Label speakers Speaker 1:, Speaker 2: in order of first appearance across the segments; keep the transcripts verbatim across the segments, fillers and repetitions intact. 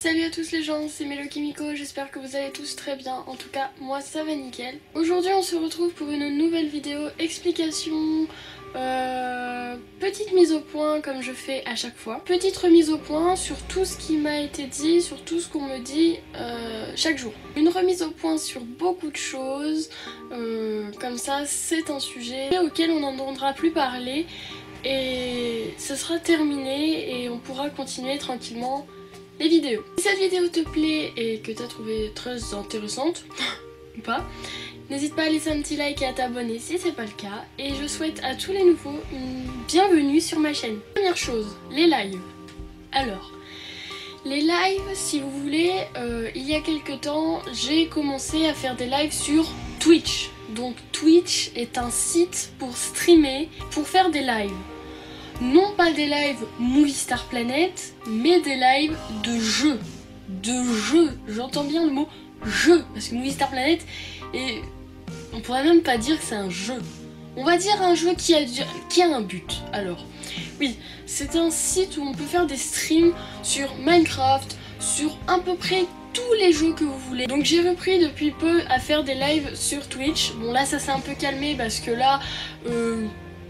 Speaker 1: Salut à tous les gens, c'est Melo Kimiko, j'espère que vous allez tous très bien, en tout cas moi ça va nickel. Aujourd'hui on se retrouve pour une nouvelle vidéo explication, euh, petite mise au point comme je fais à chaque fois. Petite remise au point sur tout ce qui m'a été dit, sur tout ce qu'on me dit euh, chaque jour. Une remise au point sur beaucoup de choses, euh, comme ça c'est un sujet auquel on n'entendra plus parler et ce sera terminé et on pourra continuer tranquillement les vidéos. Si cette vidéo te plaît et que tu as trouvé très intéressante, ou pas, n'hésite pas à laisser un petit like et à t'abonner si c'est pas le cas. Et je souhaite à tous les nouveaux une bienvenue sur ma chaîne. Première chose, les lives. Alors, les lives, si vous voulez, euh, il y a quelques temps, j'ai commencé à faire des lives sur Twitch. Donc Twitch est un site pour streamer, pour faire des lives. Non pas des lives Movie Star Planet, mais des lives de jeux. De jeux, j'entends bien le mot jeu, parce que Movie Star Planet, et on pourrait même pas dire que c'est un jeu. On va dire un jeu qui a, qui a un but. Alors, oui, c'est un site où on peut faire des streams sur Minecraft, sur à peu près tous les jeux que vous voulez. Donc j'ai repris depuis peu à faire des lives sur Twitch. Bon là ça s'est un peu calmé parce que là... Euh,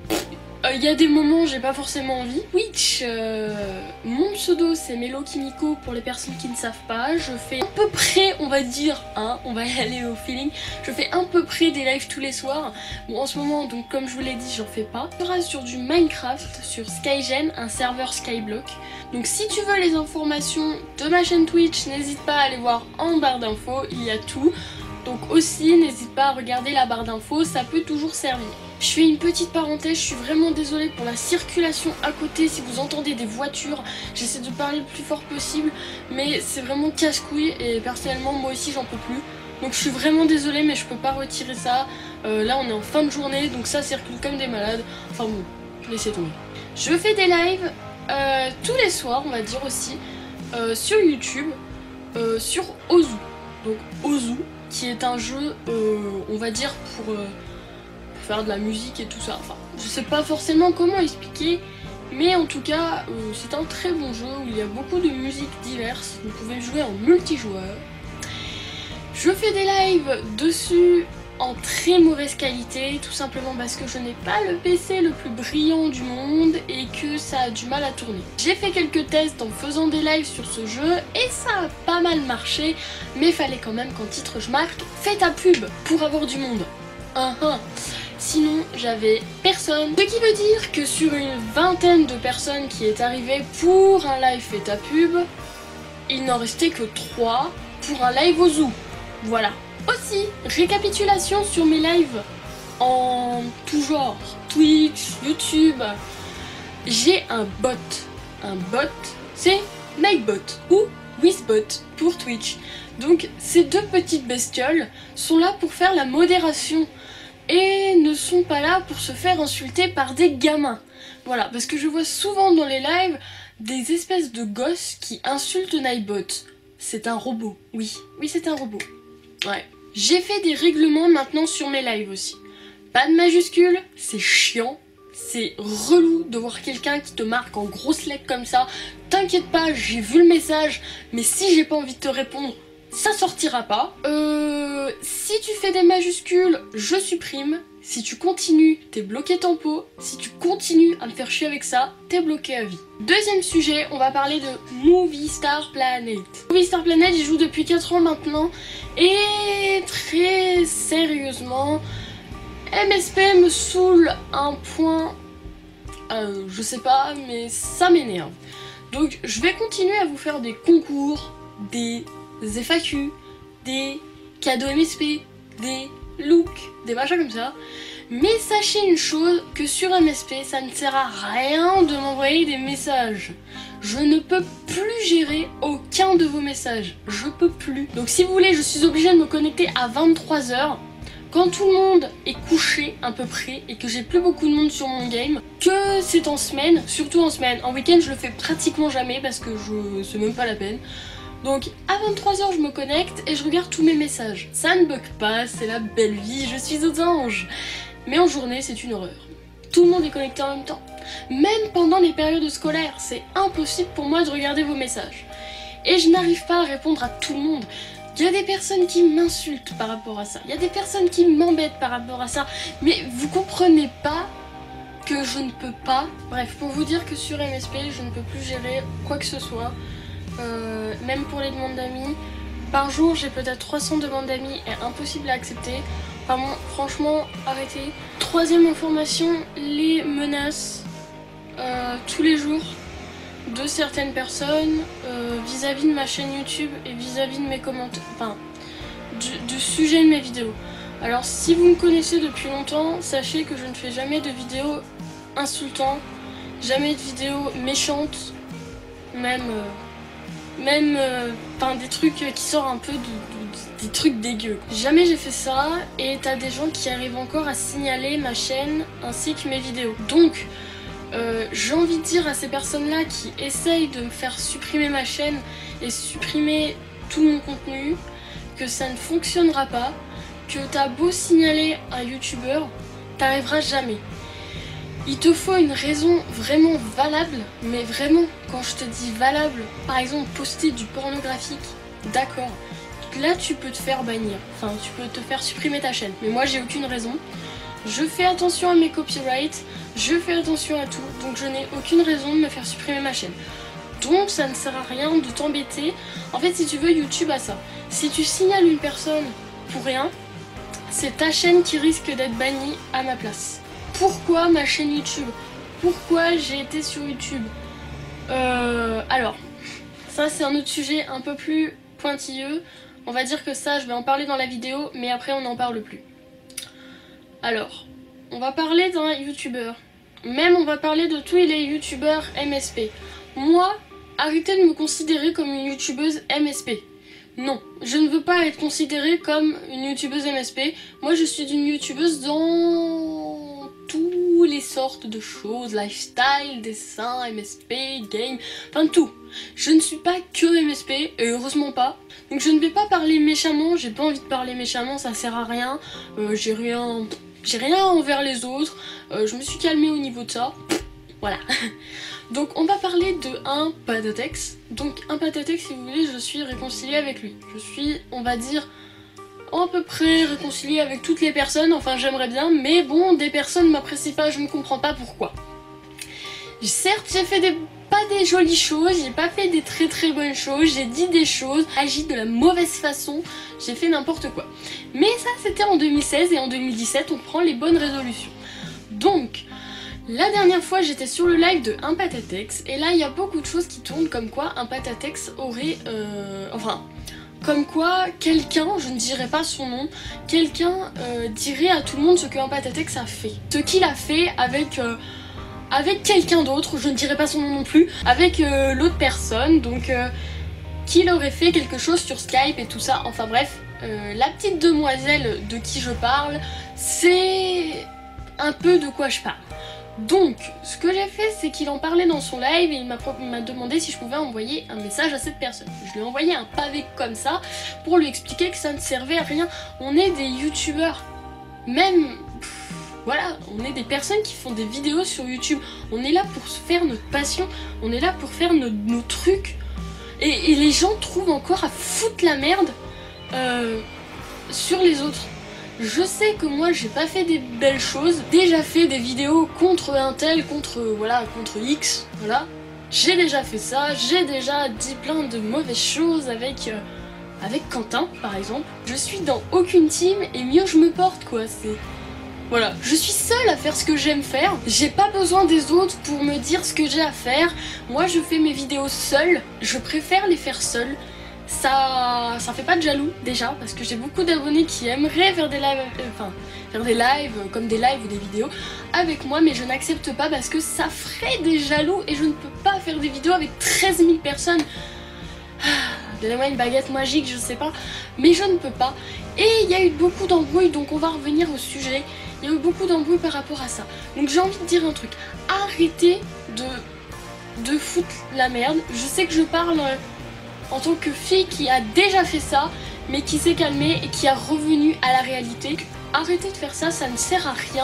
Speaker 1: Il y a des moments où j'ai pas forcément envie. Twitch, euh, mon pseudo c'est Melo Kimiko pour les personnes qui ne savent pas. Je fais à peu près, on va dire, hein, on va y aller au feeling. Je fais à peu près des lives tous les soirs. Bon en ce moment, donc comme je vous l'ai dit, j'en fais pas. Je serai sur du Minecraft, sur Skygen, un serveur Skyblock. Donc si tu veux les informations de ma chaîne Twitch, n'hésite pas à aller voir en barre d'infos, il y a tout. Donc aussi, n'hésite pas à regarder la barre d'infos, ça peut toujours servir. Je fais une petite parenthèse, je suis vraiment désolée pour la circulation à côté, si vous entendez des voitures, j'essaie de parler le plus fort possible, mais c'est vraiment casse-couille et personnellement moi aussi j'en peux plus. Donc je suis vraiment désolée mais je peux pas retirer ça, euh, là on est en fin de journée donc ça circule comme des malades, enfin bon, laissez tomber. Je fais des lives euh, tous les soirs on va dire aussi, euh, sur YouTube, euh, sur Ozu, donc Ozu qui est un jeu euh, on va dire pour... Euh, faire de la musique et tout ça, enfin je sais pas forcément comment expliquer mais en tout cas euh, c'est un très bon jeu où il y a beaucoup de musiques diverses, vous pouvez jouer en multijoueur. Je fais des lives dessus en très mauvaise qualité tout simplement parce que je n'ai pas le P C le plus brillant du monde et que ça a du mal à tourner. J'ai fait quelques tests en faisant des lives sur ce jeu et ça a pas mal marché mais fallait quand même qu'en titre je marque fais ta pub pour avoir du monde. Uh -huh. Sinon j'avais personne, ce qui veut dire que sur une vingtaine de personnes qui est arrivée pour un live fait ta pub, il n'en restait que trois pour un live au zoo. Voilà. Aussi, récapitulation sur mes lives en tout genre, Twitch, YouTube. J'ai un bot. Un bot, c'est Nightbot ou Wizbot pour Twitch. Donc ces deux petites bestioles sont là pour faire la modération et ne sont pas là pour se faire insulter par des gamins. Voilà, parce que je vois souvent dans les lives des espèces de gosses qui insultent Nightbot. C'est un robot, oui, oui c'est un robot. Ouais. J'ai fait des règlements maintenant sur mes lives aussi. Pas de majuscules, c'est chiant, c'est relou de voir quelqu'un qui te marque en grosses lettres comme ça. T'inquiète pas, j'ai vu le message, mais si j'ai pas envie de te répondre, ça sortira pas. Euh, si tu fais des majuscules, je supprime. Si tu continues, t'es bloqué tempo. Si tu continues à me faire chier avec ça, t'es bloqué à vie. Deuxième sujet, on va parler de Movie Star Planet. Movie Star Planet, j'y joue depuis quatre ans maintenant. Et très sérieusement, M S P me saoule un point... Euh, je sais pas, mais ça m'énerve. Donc je vais continuer à vous faire des concours, des... des F A Q, des cadeaux M S P, des looks, des machins comme ça. Mais sachez une chose, que sur M S P, ça ne sert à rien de m'envoyer des messages. Je ne peux plus gérer aucun de vos messages. Je peux plus. Donc si vous voulez, je suis obligée de me connecter à vingt-trois heures. Quand tout le monde est couché à peu près et que j'ai plus beaucoup de monde sur mon game, que c'est en semaine, surtout en semaine. En week-end, je le fais pratiquement jamais parce que je... c'est même pas la peine. Donc à vingt-trois heures je me connecte et je regarde tous mes messages. Ça ne bug pas, c'est la belle vie, je suis aux anges. Mais en journée c'est une horreur. Tout le monde est connecté en même temps. Même pendant les périodes scolaires, c'est impossible pour moi de regarder vos messages. et je n'arrive pas à répondre à tout le monde. Il y a des personnes qui m'insultent par rapport à ça, il y a des personnes qui m'embêtent par rapport à ça, mais vous comprenez pas que je ne peux pas. Bref, pour vous dire que sur M S P, je ne peux plus gérer quoi que ce soit, euh, même pour les demandes d'amis. Par jour, j'ai peut-être trois cents demandes d'amis et impossible à accepter. Enfin bon, franchement, arrêtez. Troisième information, les menaces euh, tous les jours de certaines personnes euh, vis-à-vis de ma chaîne YouTube et vis-à-vis de mes commentaires, enfin, du, du sujet de mes vidéos. Alors si vous me connaissez depuis longtemps, sachez que je ne fais jamais de vidéos insultantes, jamais de vidéos méchantes, même, euh, même, euh, enfin des trucs qui sortent un peu de, de, des trucs dégueux. Jamais j'ai fait ça et t'as des gens qui arrivent encore à signaler ma chaîne ainsi que mes vidéos. Donc, Euh, j'ai envie de dire à ces personnes-là qui essayent de me faire supprimer ma chaîne et supprimer tout mon contenu que ça ne fonctionnera pas, que t'as beau signaler un youtubeur, t'arriveras jamais. Il te faut une raison vraiment valable, mais vraiment, quand je te dis valable, par exemple poster du pornographique, d'accord, là tu peux te faire bannir, enfin tu peux te faire supprimer ta chaîne, mais moi j'ai aucune raison. Je fais attention à mes copyrights, je fais attention à tout, donc je n'ai aucune raison de me faire supprimer ma chaîne. Donc ça ne sert à rien de t'embêter. En fait, si tu veux, YouTube a ça. Si tu signales une personne pour rien, c'est ta chaîne qui risque d'être bannie à ma place. Pourquoi ma chaîne YouTube? Pourquoi j'ai été sur YouTube? euh, Alors, ça c'est un autre sujet un peu plus pointilleux. On va dire que ça, je vais en parler dans la vidéo, mais après on n'en parle plus. Alors, on va parler d'un youtubeur. Même on va parler de tous les youtubeurs M S P. Moi, arrêtez de me considérer comme une youtubeuse M S P. Non, je ne veux pas être considérée comme une youtubeuse M S P. Moi, je suis une youtubeuse dans toutes les sortes de choses. Lifestyle, dessin, M S P, game, enfin tout. Je ne suis pas que M S P, et heureusement pas. Donc je ne vais pas parler méchamment, j'ai pas envie de parler méchamment, ça sert à rien. Euh, j'ai rien... J'ai rien envers les autres, euh, je me suis calmée au niveau de ça, voilà. Donc on va parler de un Patatex. Donc un Patatex, si vous voulez, je suis réconciliée avec lui. Je suis, on va dire, à peu près réconciliée avec toutes les personnes, enfin j'aimerais bien, mais bon, des personnes m'apprécient pas, je ne comprends pas pourquoi. Certes, j'ai fait des... pas des jolies choses, j'ai pas fait des très très bonnes choses, j'ai dit des choses, agi de la mauvaise façon, j'ai fait n'importe quoi. Mais ça c'était en deux mille seize et en deux mille dix-sept on prend les bonnes résolutions. Donc, la dernière fois j'étais sur le live de un Patatex et là il y a beaucoup de choses qui tournent comme quoi un Patatex aurait... Euh, enfin... Comme quoi, quelqu'un, je ne dirai pas son nom, quelqu'un euh, dirait à tout le monde ce qu'un Patatex a fait. Ce qu'il a fait avec... Euh, avec quelqu'un d'autre, je ne dirai pas son nom non plus, avec euh, l'autre personne, donc euh, qu'il aurait fait quelque chose sur Skype et tout ça, enfin bref, euh, la petite demoiselle de qui je parle, c'est un peu de quoi je parle. Donc, ce que j'ai fait, c'est qu'il en parlait dans son live et il m'a demandé si je pouvais envoyer un message à cette personne. Je lui ai envoyé un pavé comme ça pour lui expliquer que ça ne servait à rien. On est des youtubeurs, même... Voilà, on est des personnes qui font des vidéos sur YouTube. On est là pour faire notre passion, on est là pour faire nos, nos trucs. Et, et les gens trouvent encore à foutre la merde euh, sur les autres. Je sais que moi j'ai pas fait des belles choses, déjà fait des vidéos contre un tel, contre voilà, contre X, voilà. J'ai déjà fait ça, j'ai déjà dit plein de mauvaises choses avec euh, avec Quentin par exemple. Je suis dans aucune team et mieux je me porte quoi, c'est... Voilà, je suis seule à faire ce que j'aime faire, j'ai pas besoin des autres pour me dire ce que j'ai à faire. Moi je fais mes vidéos seule, je préfère les faire seule. Ça, ça fait pas de jaloux déjà, parce que j'ai beaucoup d'abonnés qui aimeraient faire des lives, euh, enfin faire des lives, euh, comme des lives ou des vidéos avec moi, mais je n'accepte pas parce que ça ferait des jaloux et je ne peux pas faire des vidéos avec treize mille personnes. Donnez-moi une baguette magique, je sais pas, mais je ne peux pas. Et il y a eu beaucoup d'embrouilles, donc on va revenir au sujet. Il y a eu beaucoup d'embrouilles par rapport à ça. Donc j'ai envie de dire un truc. Arrêtez de, de foutre la merde. Je sais que je parle euh, en tant que fille qui a déjà fait ça, mais qui s'est calmée et qui est revenue à la réalité. Arrêtez de faire ça, ça ne sert à rien.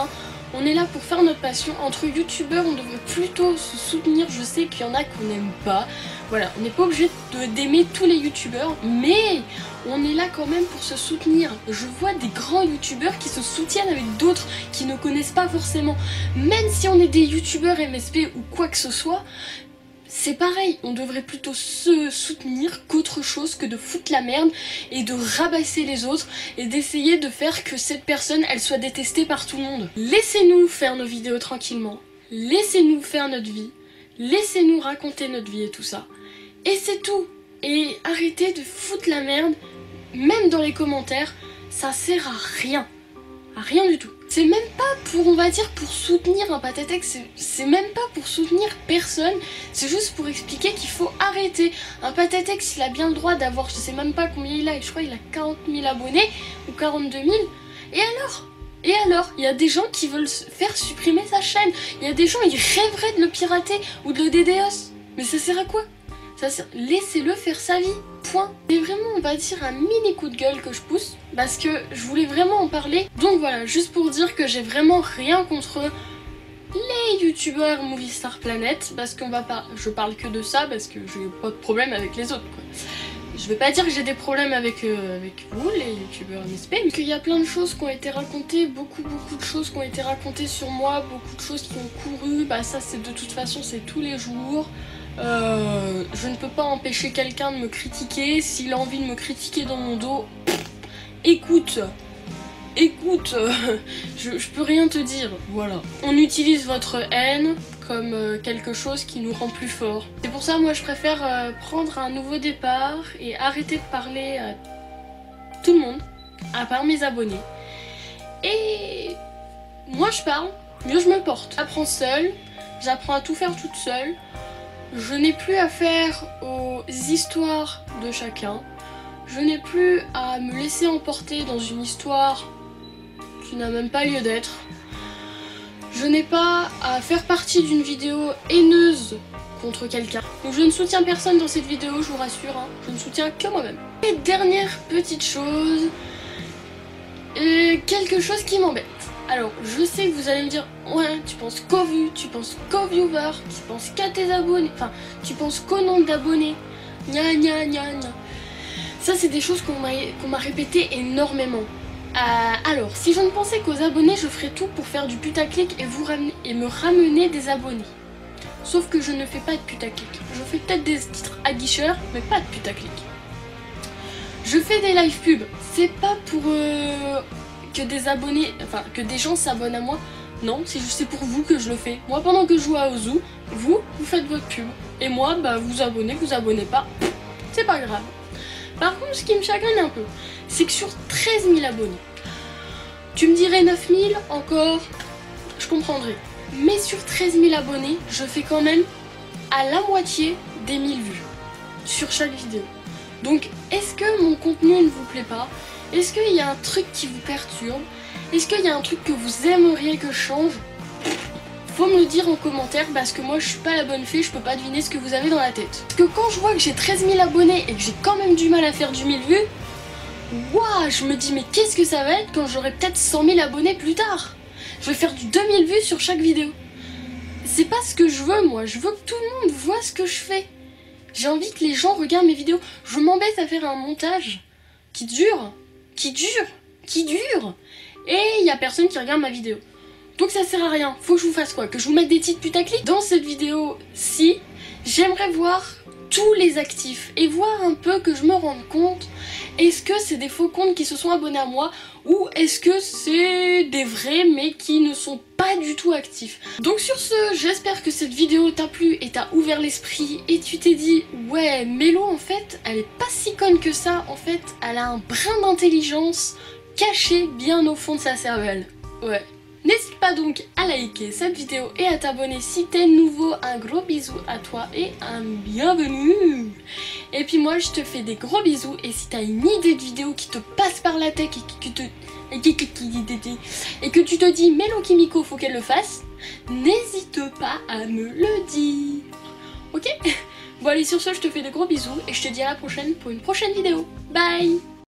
Speaker 1: On est là pour faire notre passion. Entre youtubeurs, on devrait plutôt se soutenir. Je sais qu'il y en a qu'on n'aime pas. Voilà, on n'est pas obligé d'aimer tous les youtubeurs, mais on est là quand même pour se soutenir. Je vois des grands youtubeurs qui se soutiennent avec d'autres qui ne connaissent pas forcément. Même si on est des youtubeurs M S P ou quoi que ce soit, c'est pareil, on devrait plutôt se soutenir qu'autre chose que de foutre la merde et de rabasser les autres et d'essayer de faire que cette personne, elle soit détestée par tout le monde. Laissez-nous faire nos vidéos tranquillement, laissez-nous faire notre vie, laissez-nous raconter notre vie et tout ça. Et c'est tout. Et arrêtez de foutre la merde, même dans les commentaires, ça sert à rien. À rien du tout. C'est même pas pour, on va dire, pour soutenir un Patatex, c'est même pas pour soutenir personne, c'est juste pour expliquer qu'il faut arrêter. Un Patatex, il a bien le droit d'avoir, je sais même pas combien il a, je crois qu'il a quarante mille abonnés, ou quarante-deux mille, et alors ? Et alors, il y a des gens qui veulent faire supprimer sa chaîne, il y a des gens, ils rêveraient de le pirater, ou de le D D oS, mais ça sert à quoi ? Ça sert... Laissez-le faire sa vie, point. C'est vraiment, on va dire, un mini coup de gueule que je pousse, parce que je voulais vraiment en parler. Donc voilà, juste pour dire que j'ai vraiment rien contre les youtubeurs Movie Star Planet, parce qu'on va pas... Je parle que de ça, parce que j'ai pas de problème avec les autres, quoi. Je vais pas dire que j'ai des problèmes avec, euh, avec vous, les youtubeurs M S P, mais qu'il y a plein de choses qui ont été racontées, beaucoup beaucoup de choses qui ont été racontées sur moi, beaucoup de choses qui ont couru, bah ça c'est de toute façon c'est tous les jours. Euh, je ne peux pas empêcher quelqu'un de me critiquer, s'il a envie de me critiquer dans mon dos, écoute, écoute, je, je peux rien te dire, voilà. On utilise votre haine comme euh, quelque chose qui nous rend plus forts. C'est pour ça moi je préfère euh, prendre un nouveau départ et arrêter de parler à tout le monde, à part mes abonnés. Et moi je parle, mieux je me porte. J'apprends seule, j'apprends à tout faire toute seule. Je n'ai plus à faire aux histoires de chacun. Je n'ai plus à me laisser emporter dans une histoire qui n'a même pas lieu d'être. Je n'ai pas à faire partie d'une vidéo haineuse contre quelqu'un. Donc je ne soutiens personne dans cette vidéo, je vous rassure, hein. Je ne soutiens que moi-même. Et dernière petite chose, euh, quelque chose qui m'embête. Alors, je sais que vous allez me dire, ouais, tu penses qu'aux vues, tu penses qu'aux viewers, tu penses qu'à tes abonnés, enfin, tu penses qu'au nombre d'abonnés, gna gna gna gna. Ça, c'est des choses qu'on m'a qu'on m'a répété énormément. Euh, alors, si je ne pensais qu'aux abonnés, je ferais tout pour faire du putaclic et, vous ramener, et me ramener des abonnés. Sauf que je ne fais pas de putaclic. Je fais peut-être des titres aguicheurs, mais pas de putaclic. Je fais des live pubs, c'est pas pour... Euh, que des abonnés, enfin que des gens s'abonnent à moi, non, c'est juste pour vous que je le fais. Moi pendant que je joue à Ozu, vous, vous faites votre pub. Et moi, bah vous abonnez, vous abonnez pas, c'est pas grave. Par contre, ce qui me chagrine un peu, c'est que sur treize mille abonnés, tu me dirais neuf mille, encore, je comprendrais. Mais sur treize mille abonnés, je fais quand même à la moitié des mille vues sur chaque vidéo. Donc, est-ce que mon contenu ne vous plaît pas ? Est-ce qu'il y a un truc qui vous perturbe? Est-ce qu'il y a un truc que vous aimeriez que je change? Faut me le dire en commentaire parce que moi je suis pas la bonne fée, je peux pas deviner ce que vous avez dans la tête. Parce que quand je vois que j'ai treize mille abonnés et que j'ai quand même du mal à faire du mille vues, waouh, je me dis mais qu'est-ce que ça va être quand j'aurai peut-être cent mille abonnés plus tard? Je vais faire du deux mille vues sur chaque vidéo. C'est pas ce que je veux moi, je veux que tout le monde voit ce que je fais. J'ai envie que les gens regardent mes vidéos. Je m'embête à faire un montage qui dure. qui dure, qui dure, et il y a personne qui regarde ma vidéo. Donc ça sert à rien. Faut que je vous fasse quoi? Que je vous mette des titres putaclic? Dans cette vidéo-ci, j'aimerais voir tous les actifs et voir un peu que je me rende compte, est-ce que c'est des faux comptes qui se sont abonnés à moi ou est-ce que c'est des vrais mais qui ne sont pas du tout actifs. Donc sur ce, j'espère que cette vidéo t'a plu et t'a ouvert l'esprit et tu t'es dit ouais, Mélo en fait elle est pas si conne que ça, en fait elle a un brin d'intelligence caché bien au fond de sa cervelle. Ouais. N'hésite pas donc à liker cette vidéo et à t'abonner si t'es nouveau. Un gros bisou à toi et un bienvenue. Et puis moi je te fais des gros bisous et si t'as une idée de vidéo qui te passe par la tête et que, te... et que tu te dis Mélo Kimiko faut qu'elle le fasse, n'hésite pas à me le dire. Ok? Bon allez, sur ce je te fais de gros bisous et je te dis à la prochaine pour une prochaine vidéo. Bye.